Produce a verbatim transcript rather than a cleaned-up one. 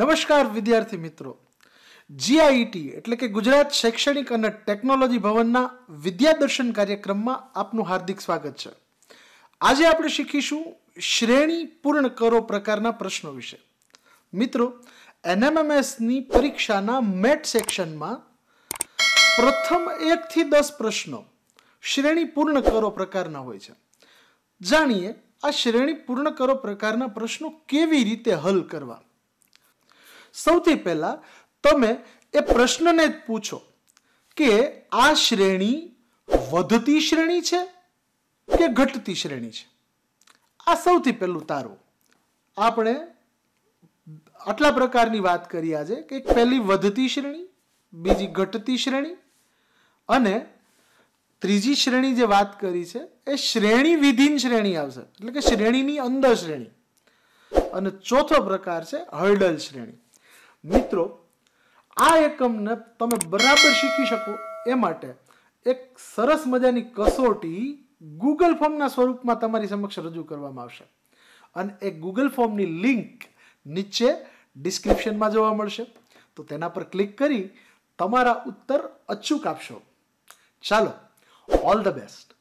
નમસ્કાર વિદ્યાર્થી મિત્રો, જીઆઈટી એટલે કે ગુજરાત શૈક્ષણિક અને ટેકનોલોજી ભવનના વિદ્યાદર્શન કાર્યક્રમમાં આપનું હાર્દિક સ્વાગત છે। આજે આપણે શીખીશું શ્રેણી પૂર્ણ કરો પ્રકારના પ્રશ્નો વિશે। મિત્રો, એનએમએમએસની પરીક્ષાના મેટ સેક્શનમાં પ્રથમ એક થી દસ પ્રશ્નો શ્રેણી પૂર્ણ કરો પ્રકારના હોય છે। જાણીએ આ શ્રેણી પૂર્ણ કરો પ્રકારના પ્રશ્નો કેવી રીતે હલ કરવા। સૌથી પહેલા તમે એ પ્રશ્નને જ પૂછો કે આ શ્રેણી વધતી શ્રેણી છે કે ઘટતી શ્રેણી છે। આ સૌથી પહેલું તારો આપણે આટલા પ્રકારની વાત કરી આજે કે પહેલી વધતી શ્રેણી, બીજી ઘટતી શ્રેણી અને ત્રીજી શ્રેણી જે વાત કરી છે એ શ્રેણી વિધીન શ્રેણી આવશે, એટલે કે શ્રેણીની અંદર શ્રેણી, અને ચોથો પ્રકાર છે હર્ડલ શ્રેણી। મિત્રો, આ એકમને તમે બરાબર શીખી શકો એ માટે એક સરસ મજાની કસોટી ગૂગલ ફોર્મના સ્વરૂપમાં તમારી સમક્ષ રજૂ કરવામાં આવશે અને એ ગૂગલ ફોર્મની લિંક નીચે ડિસ્ક્રિપ્શનમાં જોવા મળશે, તો તેના પર ક્લિક કરી તમારા ઉત્તર અચૂક આપશો। ચાલો, ઓલ ધ બેસ્ટ।